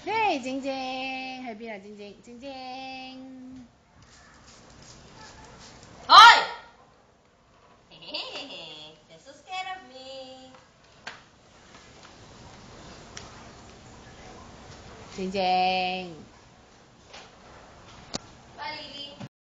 嘿，晶晶，喺邊啊？晶晶，晶晶。 Oi! You're so scared of me. 晶晶。 Bye, Lily.